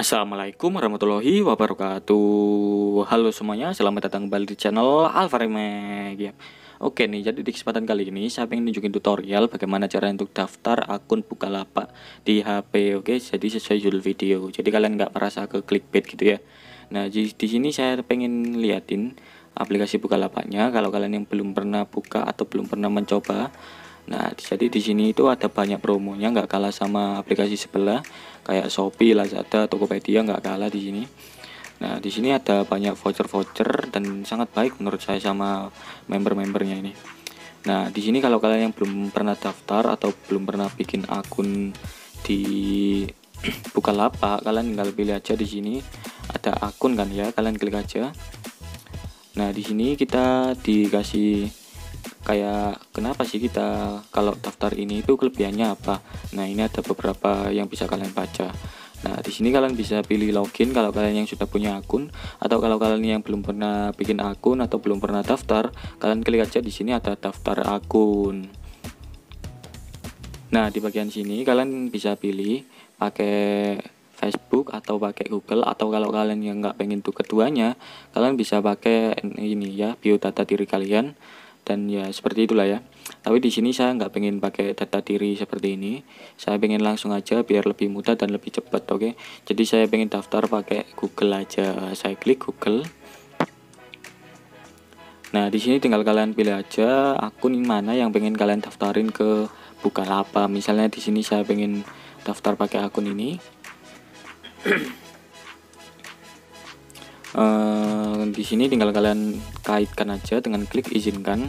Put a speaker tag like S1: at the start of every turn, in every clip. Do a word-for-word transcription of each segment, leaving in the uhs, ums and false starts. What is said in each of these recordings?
S1: Assalamualaikum warahmatullahi wabarakatuh. Halo semuanya, selamat datang kembali di channel Alfaremek ya. Oke nih, jadi di kesempatan kali ini saya pengen nunjukin tutorial bagaimana cara untuk daftar akun Bukalapak di H P. Oke, jadi sesuai judul video. Jadi kalian nggak merasa ke clickbait gitu ya. Nah, di, di sini saya pengen liatin aplikasi Bukalapaknya kalau kalian yang belum pernah buka atau belum pernah mencoba. Nah, jadi di sini itu ada banyak promonya, nggak kalah sama aplikasi sebelah kayak Shopee, Lazada, Tokopedia, nggak kalah di sini. Nah, di sini ada banyak voucher-voucher dan sangat baik menurut saya sama member-membernya ini. Nah, di sini kalau kalian yang belum pernah daftar atau belum pernah bikin akun di Bukalapak, kalian tinggal pilih aja di sini ada akun kan ya, kalian klik aja. Nah, di sini kita dikasih kayak kenapa sih kita kalau daftar ini itu kelebihannya apa. Nah, ini ada beberapa yang bisa kalian baca. Nah, di sini kalian bisa pilih login kalau kalian yang sudah punya akun, atau kalau kalian yang belum pernah bikin akun atau belum pernah daftar, kalian klik aja di sini ada daftar akun. Nah, di bagian sini kalian bisa pilih pakai Facebook atau pakai Google, atau kalau kalian yang nggak pengen tuh keduanya, kalian bisa pakai ini ya, biodata diri kalian. Dan ya seperti itulah ya. Tapi di sini saya nggak pengen pakai data diri seperti ini. Saya pengen langsung aja biar lebih mudah dan lebih cepat, oke. Okay? Jadi saya pengen daftar pakai Google aja. Saya klik Google. Nah, di sini tinggal kalian pilih aja akun mana yang pengen kalian daftarin ke Bukalapak. Misalnya di sini saya pengen daftar pakai akun ini. Uh, di sini tinggal kalian kaitkan aja dengan klik izinkan.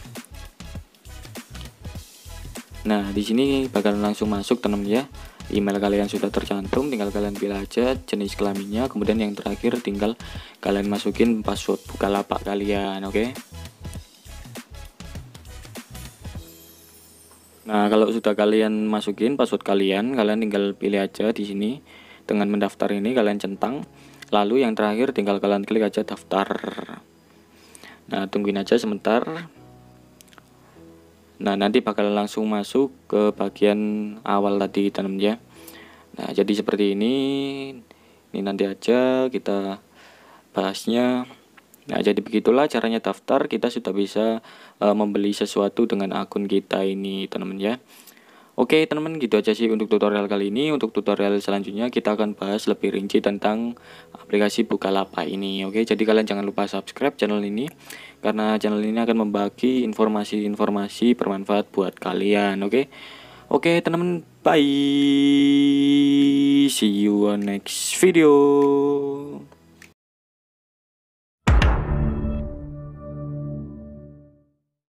S1: Nah, di sini bakal langsung masuk teman ya. Email kalian sudah tercantum, tinggal kalian pilih aja jenis kelaminnya, kemudian yang terakhir tinggal kalian masukin password Bukalapak kalian, oke. Okay? Nah, kalau sudah kalian masukin password kalian, kalian tinggal pilih aja di sini dengan mendaftar ini kalian centang. Lalu yang terakhir tinggal kalian klik aja daftar. Nah, tungguin aja sebentar. Nah, nanti bakal langsung masuk ke bagian awal tadi teman ya. Nah, jadi seperti ini. Ini nanti aja kita bahasnya. Nah, jadi begitulah caranya daftar. Kita sudah bisa uh, membeli sesuatu dengan akun kita ini teman ya. Oke teman-teman, gitu aja sih untuk tutorial kali ini. Untuk tutorial selanjutnya kita akan bahas lebih rinci tentang aplikasi Bukalapak ini. Oke, jadi kalian jangan lupa subscribe channel ini, karena channel ini akan membagi informasi-informasi bermanfaat buat kalian. Oke, oke teman-teman, bye, see you on next video.